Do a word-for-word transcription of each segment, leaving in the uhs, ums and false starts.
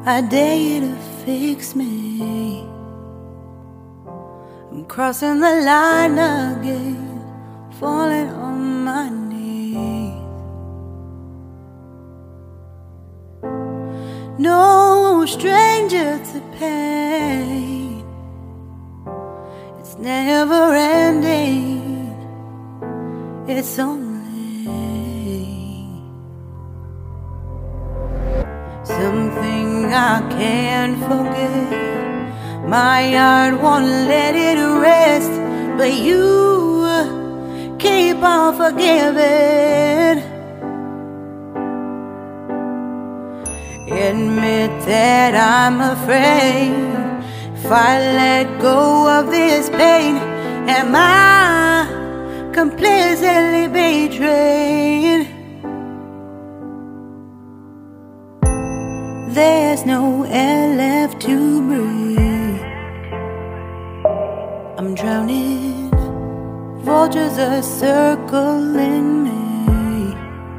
I dare you to fix me. I'm crossing the line again, falling on my knees. No stranger to pain, it's never ending, it's only something I can't forget. My heart won't let it rest, but you keep on forgiving. Admit that I'm afraid, if I let go of this pain, am I completely betrayed? There's no air left to breathe, I'm drowning, vultures are circling me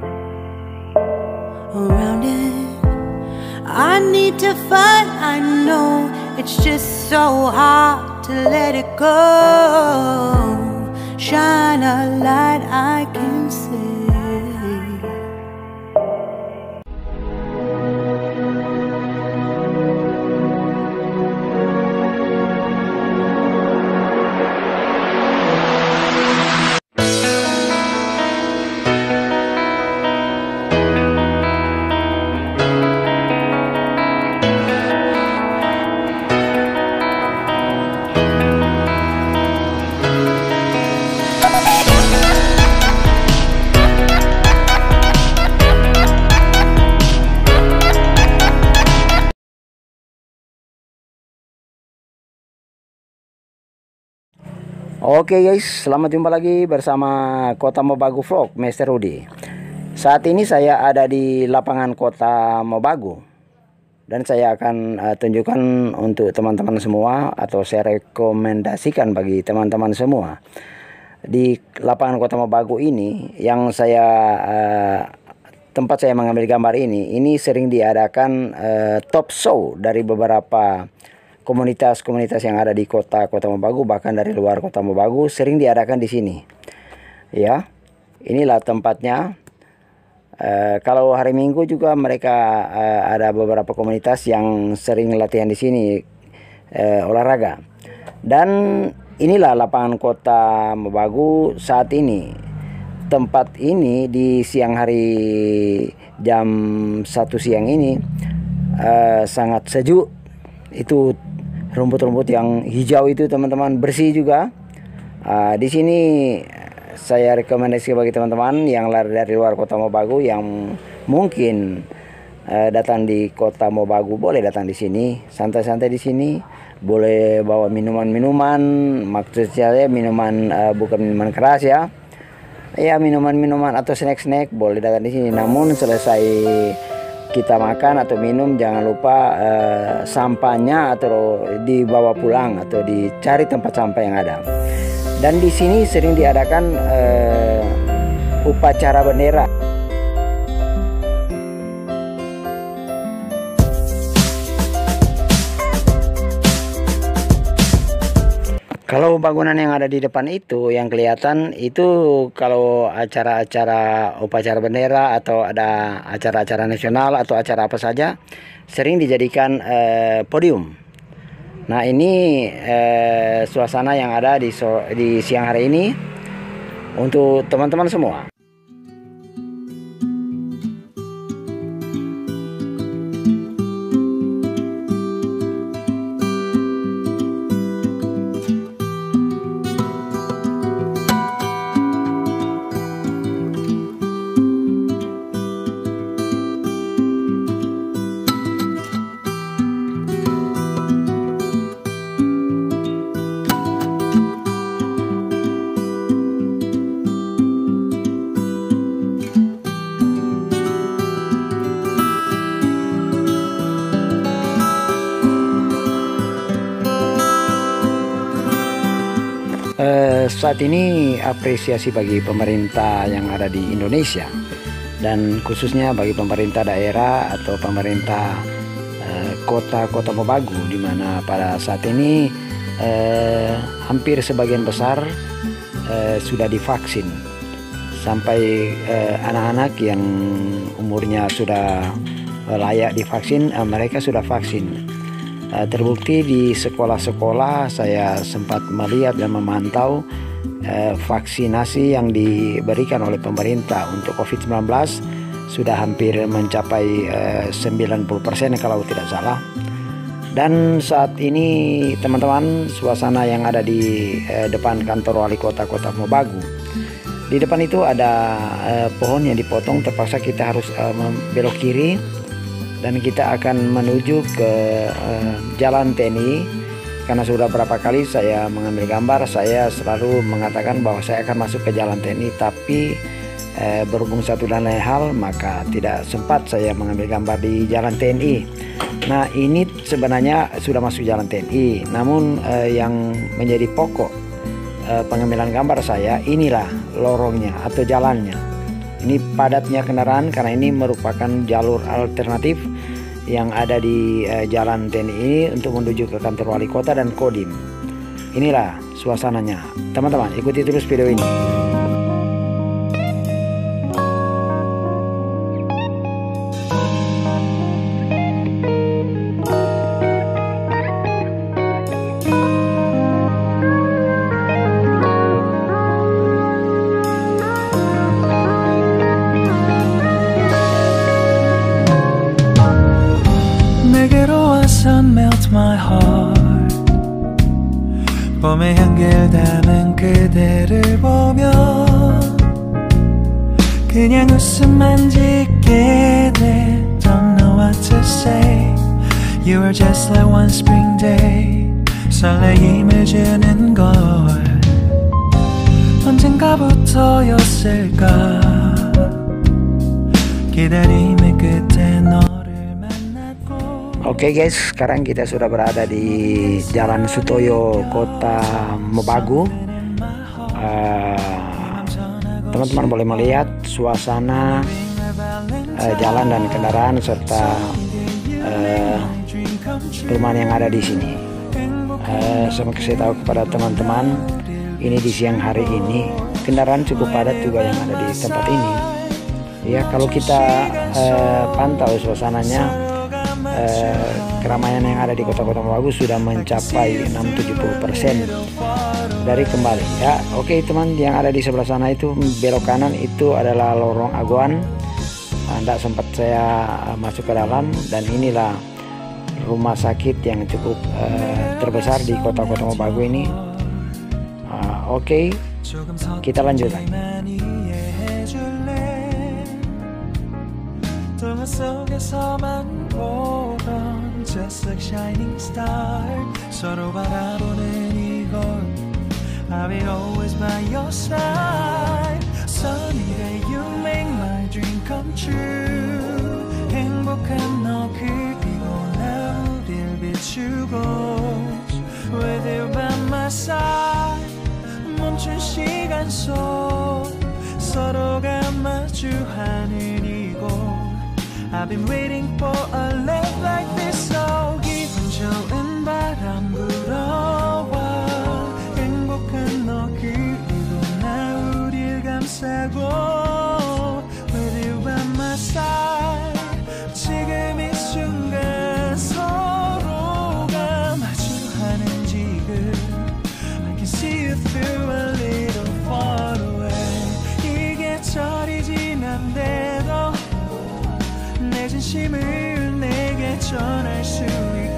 around it. I need to fight, I know, it's just so hard to let it go. Shine a light I can see. Oke guys, selamat jumpa lagi bersama Kota Mobagu Vlog, Mister Rudy. Saat ini saya ada di lapangan Kota Mobagu, dan saya akan uh, tunjukkan untuk teman-teman semua, atau saya rekomendasikan bagi teman-teman semua di lapangan Kota Mobagu ini, yang saya uh, tempat saya mengambil gambar ini, ini sering diadakan uh, top show dari beberapa komunitas-komunitas yang ada di kota Kota Mobagu, bahkan dari luar Kota Mobagu sering diadakan di sini. Ya, inilah tempatnya. E, kalau hari Minggu juga mereka e, ada beberapa komunitas yang sering latihan di sini e, olahraga. Dan inilah lapangan Kota Mobagu saat ini. Tempat ini di siang hari jam satu siang ini e, sangat sejuk. Itu rumput-rumput yang hijau itu teman-teman, bersih juga. Uh, di sini saya rekomendasi bagi teman-teman yang dari luar Kota Mobagu yang mungkin uh, datang di Kota Mobagu, boleh datang di sini, santai-santai di sini, boleh bawa minuman-minuman, maksudnya saya minuman uh, bukan minuman keras ya, ya minuman-minuman atau snack-snack boleh datang di sini. Namun selesai kita makan atau minum, jangan lupa uh, sampahnya atau dibawa pulang atau dicari tempat sampah yang ada. Dan di sini sering diadakan uh, upacara bendera. Kalau bangunan yang ada di depan itu yang kelihatan itu kalau acara-acara upacara bendera atau ada acara-acara nasional atau acara apa saja sering dijadikan eh, podium. Nah, ini eh, suasana yang ada di, so di siang hari ini untuk teman-teman semua. Eh, saat ini apresiasi bagi pemerintah yang ada di Indonesia, dan khususnya bagi pemerintah daerah atau pemerintah uh, kota Kota Mobagu, di mana pada saat ini uh, hampir sebagian besar uh, sudah divaksin. Sampai anak-anak uh, yang umurnya sudah uh, layak divaksin, uh, mereka sudah vaksin. Uh, terbukti di sekolah-sekolah saya sempat melihat dan memantau uh, vaksinasi yang diberikan oleh pemerintah untuk covid sembilan belas sudah hampir mencapai uh, sembilan puluh persen kalau tidak salah. Dan saat ini teman-teman, suasana yang ada di uh, depan kantor wali kota Kota Mobagu, di depan itu ada uh, pohon yang dipotong, terpaksa kita harus uh, belok kiri dan kita akan menuju ke uh, jalan T N I. Karena sudah berapa kali saya mengambil gambar, saya selalu mengatakan bahwa saya akan masuk ke jalan T N I, tapi Eh, berhubung satu dan lain hal, maka tidak sempat saya mengambil gambar di jalan T N I. Nah, ini sebenarnya sudah masuk jalan T N I, namun eh, yang menjadi pokok eh, pengambilan gambar saya, inilah lorongnya atau jalannya. Ini padatnya kendaraan karena ini merupakan jalur alternatif yang ada di eh, jalan T N I ini untuk menuju ke kantor wali kota dan Kodim. Inilah suasananya. Teman-teman, ikuti terus video ini. Melt my heart. 봄의 향기를 담은 그대를 보며 그냥 웃음만 짓게 돼. Don't know what to say. You were just like one spring day. 설레임을 주는 걸 언젠가부터였을까. 기다림의 끝에 너. Oke okay guys, sekarang kita sudah berada di Jalan Sutoyo, Kota Mobagu. Teman-teman uh, boleh melihat suasana uh, jalan dan kendaraan serta uh, perumahan yang ada di sini. Uh, saya kasih tahu kepada teman-teman, ini di siang hari ini kendaraan cukup padat juga yang ada di tempat ini. Ya, kalau kita uh, pantau suasananya. Eh, keramaian yang ada di kota-kota Mobagu sudah mencapai enam sampai tujuh puluh persen dari kembali ya. Oke teman, yang ada di sebelah sana itu belok kanan itu adalah lorong Aguan. Anda sempat saya masuk ke dalam, dan inilah rumah sakit yang cukup eh, terbesar di kota-kota Mobagu ini. uh, Oke, kita lanjutkan. 동화 속에서만 보던 just like shining star 서로 바라보는 이곳 I will always by your side Sunny day you make my dream come true 행복한 너 그리고 나 우릴 비추고 With you by my side 멈춘 시간 속 서로가 마주하는 이곳 I've been waiting for a love like this. So 기분 좋은 바람 불어와 행복한 너 그리고 나 우릴 감싸고 With you by my side 지금 이 순간 서로가 마주하는 지금 I can see you through a little far away 이게 철이 지난데도 내 진심을 내게 전할 수 있게